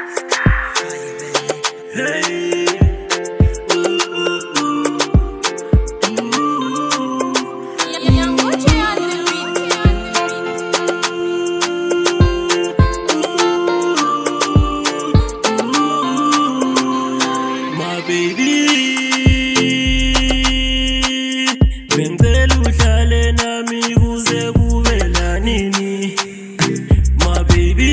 Hey, my baby, bengicela uhlale nami kuze kube lanini. My baby,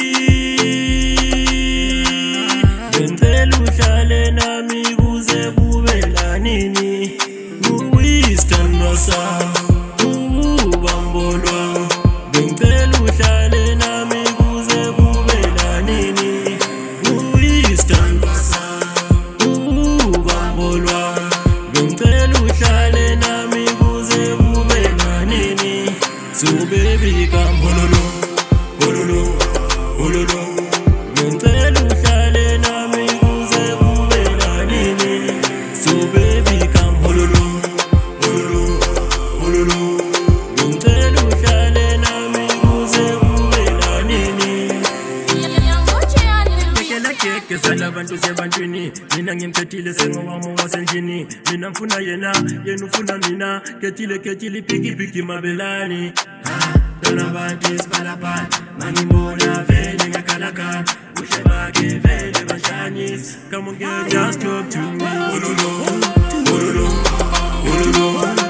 bengicela uhlale nami kuze kube lanini. Uyisithandwa sami, ubambolwa. Bengicela uhlale nami kuze kube lanini. Uyisithandwa sami, ubambolwa. Bengicela uhlale nami kuze kube lanini. So baby come hololo, hololo, hololo. Bengicela uhlale nami kuze kube lanini. So baby come hololo, hololo, hololo. Bengicela uhlale nami kuze kube lanini. Kekela keke sala abantu sebantwini. Mina ngimkhethile sengowami wasendlini. Mina mfuna yena, yena ufuna mina. Khethile piki piki mabelani. Dona bantu isipalapala. Mangibona vele ngakhalakhala. Uhle bakhe vele bashanyisa. Come on girl, just talk to me. Ololo, ololo, ololo.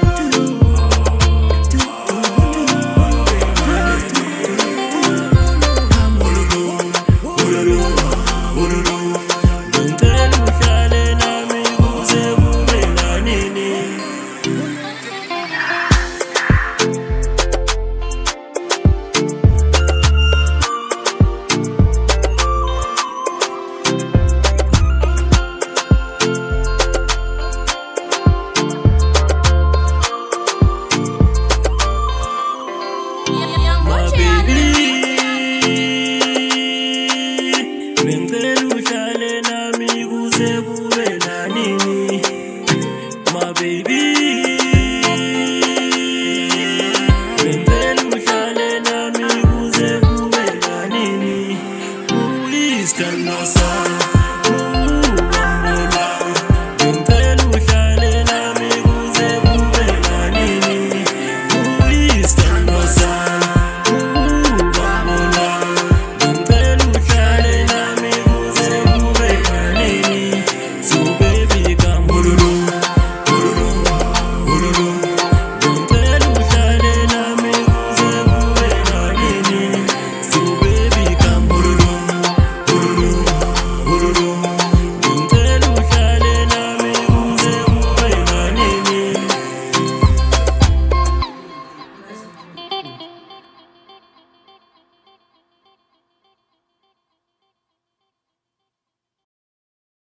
Bengicela uhlale nami kuze kube lanini. My baby, bengicela uhlale nami kuze kube lanini. Uyisithandwa sami.